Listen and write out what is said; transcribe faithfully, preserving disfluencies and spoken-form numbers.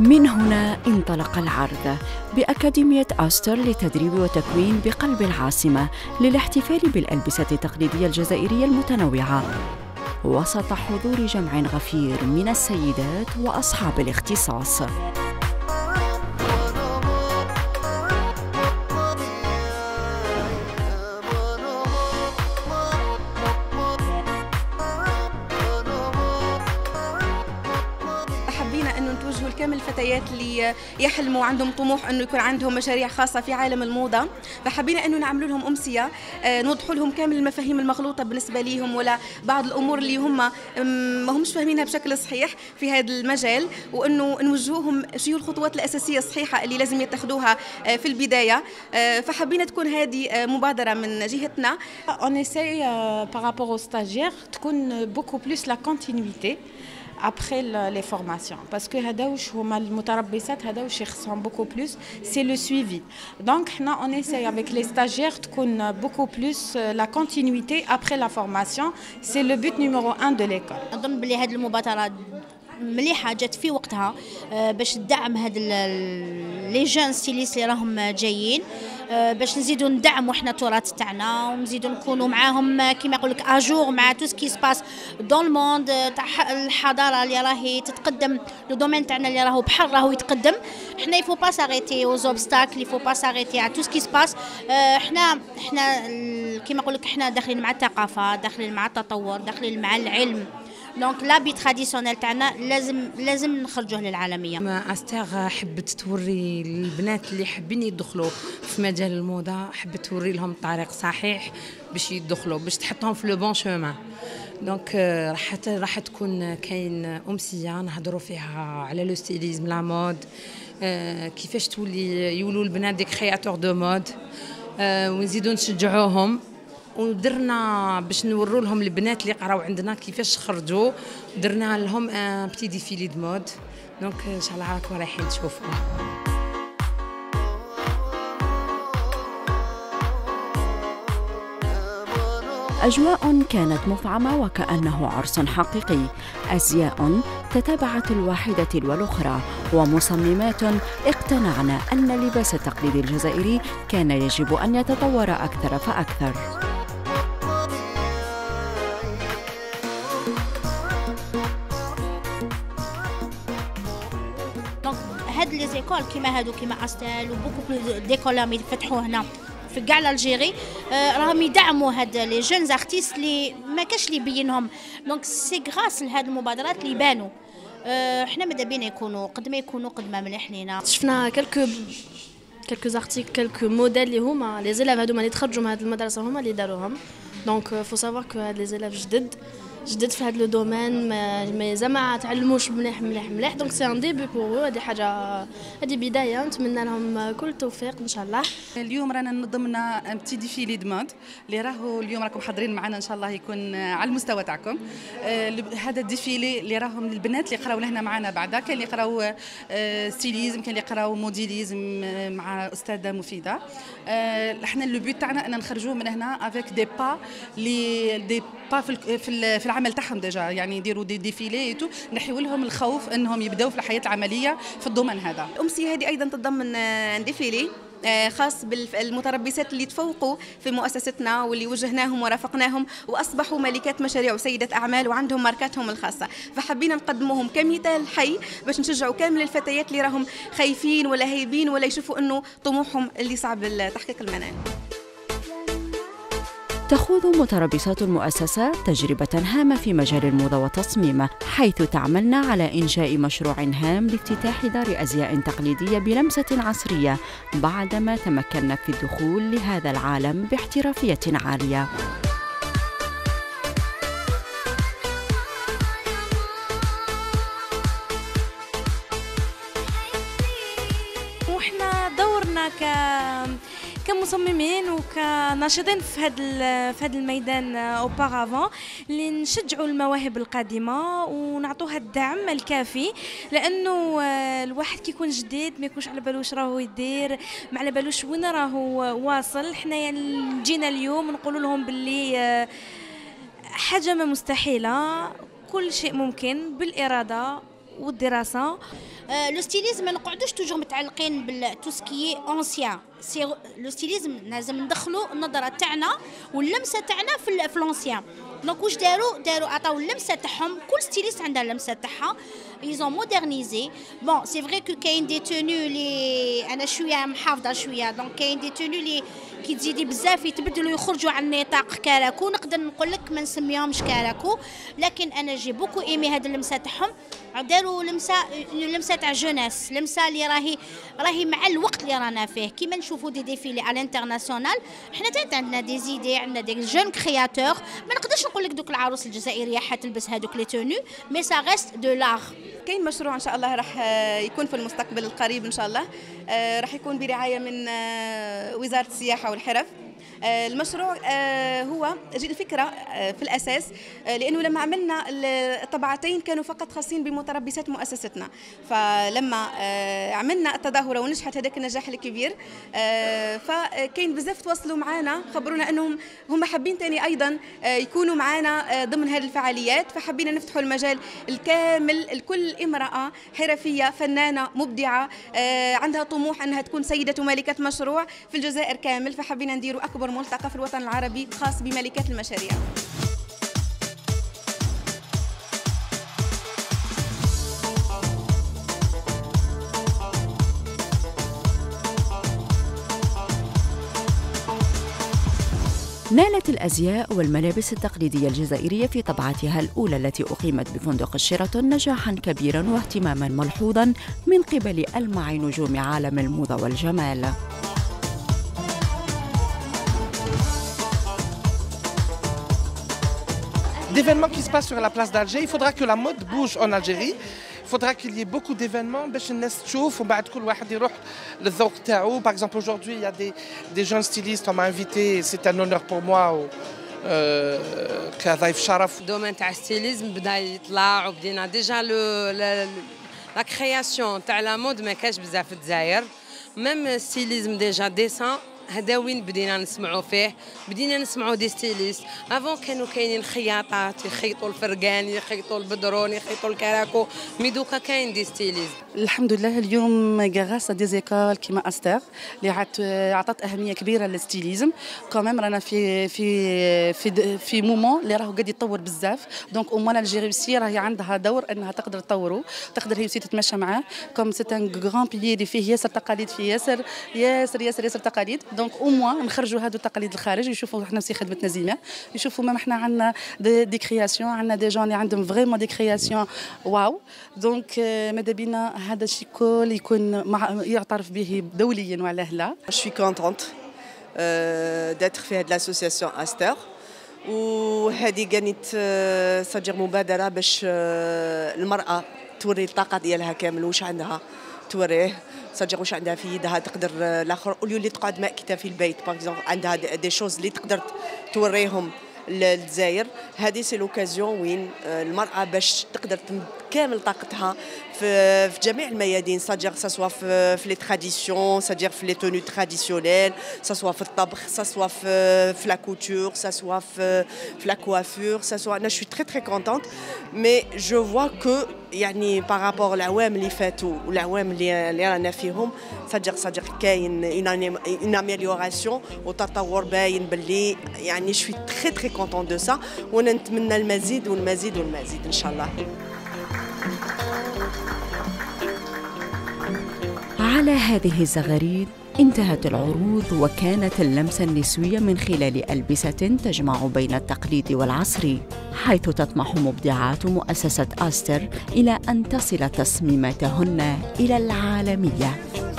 من هنا انطلق العرض بأكاديمية أستر لتدريب وتكوين بقلب العاصمة للاحتفال بالألبسة التقليدية الجزائرية المتنوعة وسط حضور جمع غفير من السيدات وأصحاب الاختصاص. حبينا انه نتوجهوا لكامل الفتيات اللي يحلموا عندهم طموح انه يكون عندهم مشاريع خاصه في عالم الموضه، فحبينا انه نعملوا لهم امسيه نوضحوا لهم كامل المفاهيم المغلوطه بالنسبه ليهم ولا بعض الامور اللي هم ما همش فاهمينها بشكل صحيح في هذا المجال، وانه نوجهوهم شنو الخطوات الاساسيه الصحيحه اللي لازم يتخذوها في البدايه. فحبينا تكون هذه مبادره من جهتنا. On essaye euh, par rapport aux stagiaires تكون beaucoup plus la continuité après les formations parce que هذا واش هما المتربصات هذا واش يخصهم beaucoup plus c'est le suivi. Donc حنا on essaye avec les stagiaires تكون beaucoup plus la continuité après la formation, c'est le but numéro un de l'école. أظن بلي هذه المبادرة مليحة جات في وقتها باش تدعم هاد لي جون ستيليست اللي راهم جايين، باش نزيدوا ندعموا حنا التراث تاعنا ونزيدوا نكونوا معاهم كيما يقول لك اجور مع تو سكي سباس دون الموند تاع الحضاره اللي راهي تتقدم. لو دومين تاعنا اللي راهو بحر راهو يتقدم، حنا يفو با ساريتي اوز اوبستاكل، يفو با ساريتي على تو سكي سباس. حنا حنا كيما يقول لك حنا داخلين مع الثقافه، داخلين مع التطور، داخلين مع العلم. دونك لابي تراديسيونيل تاعنا لازم لازم نخرجوه للعالميه. أستاغ حبت توري البنات اللي حابين يدخلوا في مجال الموضه، حبت توري لهم طريق صحيح باش يدخلوا، باش تحطهم في لو بون شومان. دونك راح راح تكون كاين امسيه نهضروا فيها على لو ستيليزم لا مود، كيفاش تولي يولوا البنات دي كرياتور دو مود، ونزيدوا نشجعوهم. ودرنا باش نوروا لهم البنات اللي قراو عندنا كيفاش خرجوا، درنا لهم ان بتي ديفيلي دو مود. دونك ان شاء الله راكم رايحين تشوفوا. أجواء كانت مفعمة وكأنه عرس حقيقي، أزياء تتابعت الواحدة تلو الأخرى، ومصممات اقتنعن أن اللباس التقليدي الجزائري كان يجب أن يتطور أكثر فأكثر. هاد لي زيكول كيما هادو كيما استال وبوكو بلو ديكول اللي يفتحوا هنا في كاع الجيري راهم يدعموا هاد لي جونز ارتيست اللي ما كاش اللي يبينهم. دونك سي غراس لهاد المبادرات اللي يبانوا. حنا ماذا بينا يكونوا قد ما يكونوا قد ما مليح لينا. شفنا كلكو كلكو ارتيكل كلكو موديل اللي هما لي زيلاف هادو اللي تخرجوا من هاد المدرسه هما اللي داروهم. دونك فو سافوار كو هاد لي زيلاف جدد جدد في هذا لو دومين، ما زعما تعلموش مليح مليح مليح. دونك سي ان ديبي بور هذه حاجه، هذه بدايه. نتمنى لهم كل التوفيق ان شاء الله. اليوم رانا نظمنا بتي ديفيلي دو مود اللي راهو اليوم راكم حاضرين معنا ان شاء الله يكون على المستوى تاعكم. هذا الديفيلي اللي راهم البنات اللي قراو لهنا معنا بعدا، كاين اللي قراو ستيليزم، كاين اللي قراو موديليزم مع استاذه مفيده. احنا لو بوت تاعنا ان نخرجوا من هنا افيك دي با لي دي با في في العمل تاعهم ديجا، يعني يديروا دي ديفيلي تو نحيو لهم الخوف انهم يبداو في الحياه العمليه في الضمن هذا. الامسيه هذه ايضا تتضمن ديفيلي خاص بالمتربصات اللي تفوقوا في مؤسستنا واللي وجهناهم ورافقناهم واصبحوا ملكات مشاريع وسيدات اعمال وعندهم ماركاتهم الخاصه، فحبينا نقدموهم كمثال حي باش نشجعوا كامل الفتيات اللي راهم خايفين ولا هايبين ولا يشوفوا انه طموحهم اللي صعب تحقيق المنال. تخوض متربصات المؤسسة تجربة هامة في مجال الموضة والتصميم، حيث تعملن على إنشاء مشروع هام لافتتاح دار أزياء تقليدية بلمسة عصرية بعدما تمكنا في الدخول لهذا العالم باحترافية عالية. وإحنا دورنا ك كمصممين وكناشطين في هذا في هذا الميدان اوبارافون اللي نشجعوا المواهب القادمه ونعطوها الدعم الكافي، لانه الواحد كيكون جديد ما يكونش على بالوش راهو يدير، ما على بالوش وين راهو واصل. حنايا جينا اليوم نقول لهم باللي حاجه ما مستحيله، كل شيء ممكن بالاراده والدراسه. لو ستيليزم ما نقعدوش توجور متعلقين بال تو سكي اونسيان، سي لو ستيليزم لازم ندخلوا النظره تاعنا واللمسه تاعنا في في لونسيان. دونك واش داروا داروا عطاو اللمسه تاعهم، كل ستيليست عندها اللمسه تاعها. ايزون مودرنيزي. بون سي فري كو كاين دي توني لي انا شويه محافظه شويه، دونك كاين دي توني لي كي تزيدي بزاف يتبدلوا يخرجوا عن نطاق كاراكو، نقدر نقول لك ما نسميهمش كاراكو، لكن انا جي بوكو ايمي هاد اللمسه تاعهم. داروا لمسه لمسه تاع جوناس، لمسه اللي راهي راهي مع الوقت اللي رانا فيه. كيما نشوفوا دي ديفيلي على الانترناسيونال، حنا تاني عندنا دي زيدي، عندنا دي جون كرياتور. ما نقدرش نقول لك دوك العروس الجزائريه حتلبس هذوك لي توني، مي سا ريست دو لاغ. كاين مشروع ان شاء الله راح يكون في المستقبل القريب ان شاء الله، راح يكون برعايه من وزاره السياحه والحرف. المشروع هو الفكرة في الأساس لأنه لما عملنا الطبعتين كانوا فقط خاصين بمتربصات مؤسستنا، فلما عملنا التظاهرة ونجحت هذاك النجاح الكبير، فكاين بزاف تواصلوا معنا خبرونا أنهم هم حابين تاني أيضا يكونوا معنا ضمن هذه الفعاليات، فحبينا نفتحوا المجال الكامل لكل امرأة حرفية فنانة مبدعة عندها طموح أنها تكون سيدة ومالكة مشروع في الجزائر كامل، فحبينا نديروا أكبر ملتقى في الوطن العربي خاص بملكات المشاريع. نالت الأزياء والملابس التقليدية الجزائرية في طبعتها الأولى التي أقيمت بفندق الشيراتون نجاحاً كبيراً واهتماماً ملحوظاً من قبل ألمع نجوم عالم الموضة والجمال. D'événements qui se passent sur la place d'Alger, il faudra que la mode bouge en Algérie. Il faudra qu'il y ait beaucoup d'événements باش الناس تشوف ومن بعد كل واحد يروح للذوق تاعو. Par exemple aujourd'hui il y a des des jeunes stylistes, on m'a invité, c'est un honneur pour moi كضيف شرف. الدومين تاع الستيليزم بدا يطلع وبدينا ديجا لو لا كرياسيون تاع لا مود ما كاش بزاف في الجزائر. ميم الستيليزم ديجا ديسان هذا وين بدينا نسمعوا فيه، بدينا نسمعوا دي ستيليست. افون كانوا كاينين خياطات يخيطوا الفرقان، يخيطوا البدرون، يخيطوا الكراكو، مي دوكا كاين دي ستيليست. الحمد لله اليوم غراس دي زيكول كيما استر اللي عطات اهميه كبيره للستيليزم. كمان رانا في في في في مومون اللي راهو قاعد يتطور بزاف، دونك امنا الجيروسي راهي عندها دور انها تقدر تطوروا، تقدر هي تتمشى معاه. كوم سي ان غران بيي اللي فيه ياسر تقاليد، فيه ياسر ياسر ياسر ياسر تقاليد. دونك او موان نخرجوا هادو التقاليد الخارج، يشوفوا احنا في خدمتنا زينه، يشوفوا ما احنا عندنا دي, دي كرياسيون، عندنا دي جون اللي عندهم فريمون دي كرياسيون واو. دونك ماذا بينا هذا الشيء كل يكون يعترف به دوليا وعلاه لا. Je suis contente d'être في هاد l'association Aster، وهذه كانت صدير مبادره باش المراه توري الطاقه ديالها كامل، واش عندها توريه، صديق واش عندها في يدها تقدر الاخر اوليو اللي تقعد ماكته في البيت باغ اكزومبل عندها دي شوز اللي تقدر توريهم للجزائر. هذه سي لوكازيون وين المراه باش تقدر كامل طاقتها في في جميع الميادين، صديق سواء في في لي تراديسيون، صديق في لي توني تراديسيونيل، سواء في الطبخ، سواء في في لا كوتور، سواء في في لا كوافور، سواء. انا شوي تري تري كونتونت مي جو فوا كو يعني بارابور العوام اللي فاتوا والعوام اللي اللي رانا فيهم، صديق صديق كاين اون اميليوراسيون وتطور باين باللي يعني شوي تري تري كونتون دو سا، وانا نتمنى المزيد والمزيد والمزيد ان شاء الله. على هذه الزغاريد انتهت العروض، وكانت اللمسة النسوية من خلال ألبسة تجمع بين التقليد والعصري، حيث تطمح مبدعات مؤسسة آستر إلى أن تصل تصميماتهن إلى العالمية.